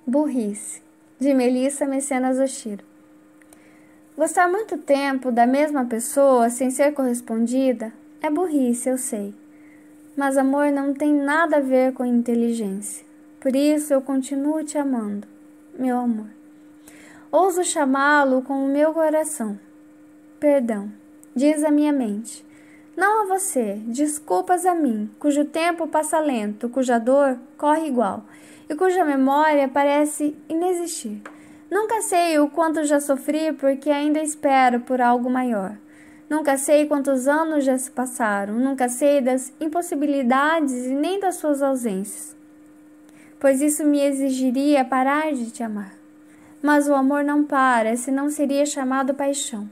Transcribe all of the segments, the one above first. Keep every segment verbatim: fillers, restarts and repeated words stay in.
Burrice, de Melissa Mecenas Oshiro. Gostar muito tempo da mesma pessoa sem ser correspondida é burrice, eu sei. Mas amor não tem nada a ver com inteligência. Por isso eu continuo te amando, meu amor. Ouso chamá-lo com o meu coração. Perdão, diz a minha mente. Não a você, desculpas a mim, cujo tempo passa lento, cuja dor corre igual, e cuja memória parece inexistir. Nunca sei o quanto já sofri porque ainda espero por algo maior. Nunca sei quantos anos já se passaram, nunca sei das impossibilidades e nem das suas ausências, pois isso me exigiria parar de te amar. Mas o amor não para, senão seria chamado paixão.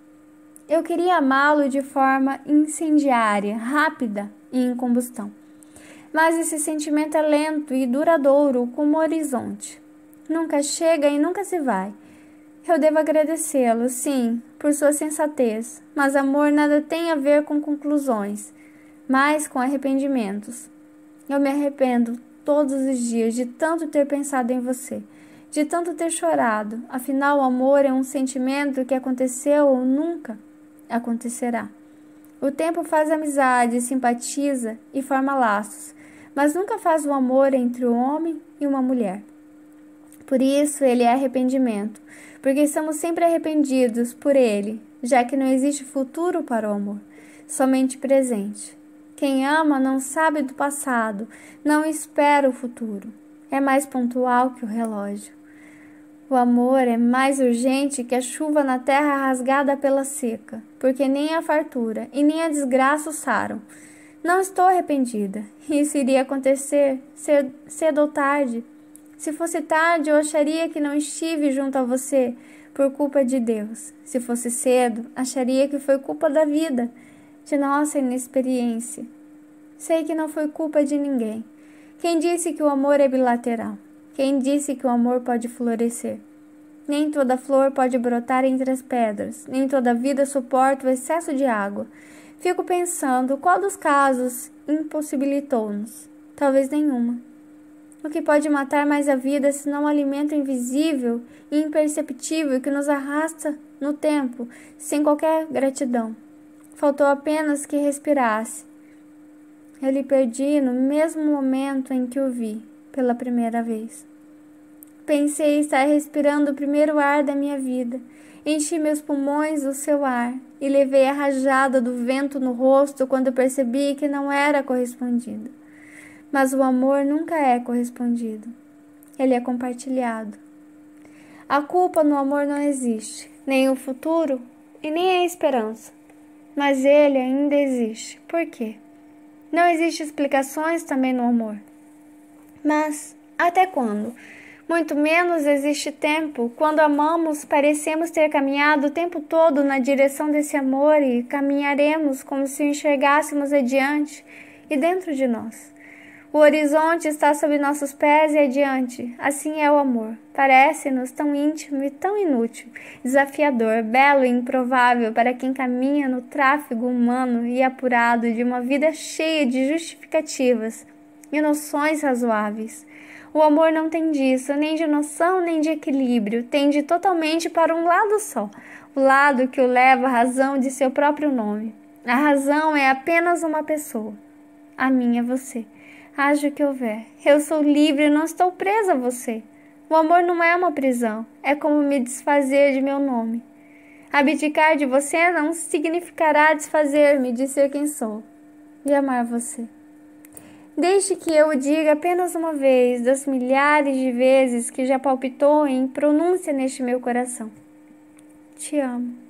Eu queria amá-lo de forma incendiária, rápida e em combustão. Mas esse sentimento é lento e duradouro como o horizonte. Nunca chega e nunca se vai. Eu devo agradecê-lo, sim, por sua sensatez, mas amor nada tem a ver com conclusões, mas com arrependimentos. Eu me arrependo todos os dias de tanto ter pensado em você, de tanto ter chorado. Afinal, o amor é um sentimento que aconteceu ou nunca acontecerá. O tempo faz amizade, simpatiza e forma laços, mas nunca faz o amor entre um homem e uma mulher. Por isso ele é arrependimento, porque estamos sempre arrependidos por ele, já que não existe futuro para o amor, somente presente. Quem ama não sabe do passado, não espera o futuro. É mais pontual que o relógio. O amor é mais urgente que a chuva na terra rasgada pela seca, porque nem a fartura e nem a desgraça o saram. Não estou arrependida. Isso iria acontecer cedo ou tarde. Se fosse tarde, eu acharia que não estive junto a você por culpa de Deus. Se fosse cedo, acharia que foi culpa da vida, de nossa inexperiência. Sei que não foi culpa de ninguém. Quem disse que o amor é bilateral? Quem disse que o amor pode florescer? Nem toda flor pode brotar entre as pedras, nem toda vida suporta o excesso de água. Fico pensando qual dos casos impossibilitou-nos. Talvez nenhuma. O que pode matar mais a vida senão um alimento invisível e imperceptível que nos arrasta no tempo, sem qualquer gratidão? Faltou apenas que respirasse. Eu lhe perdi no mesmo momento em que o vi pela primeira vez. Pensei estar respirando o primeiro ar da minha vida. Enchi meus pulmões do seu ar e levei a rajada do vento no rosto quando percebi que não era correspondido. Mas o amor nunca é correspondido. Ele é compartilhado. A culpa no amor não existe, nem o futuro e nem a esperança. Mas ele ainda existe. Por quê? Não existem explicações também no amor. Mas até quando? Muito menos existe tempo. Quando amamos, parecemos ter caminhado o tempo todo na direção desse amor e caminharemos como se o enxergássemos adiante e dentro de nós. O horizonte está sob nossos pés e adiante. Assim é o amor. Parece-nos tão íntimo e tão inútil, desafiador, belo e improvável para quem caminha no tráfego humano e apurado de uma vida cheia de justificativas e noções razoáveis. O amor não tem disso, nem de noção nem de equilíbrio, tende totalmente para um lado só, o lado que o leva à razão de seu próprio nome. A razão é apenas uma pessoa. A minha é você. Haja o que houver. Eu sou livre, não estou presa a você. O amor não é uma prisão, é como me desfazer de meu nome. Abdicar de você não significará desfazer-me de ser quem sou, de amar você. Deixe que eu o diga apenas uma vez, das milhares de vezes que já palpitou em pronúncia neste meu coração. Te amo.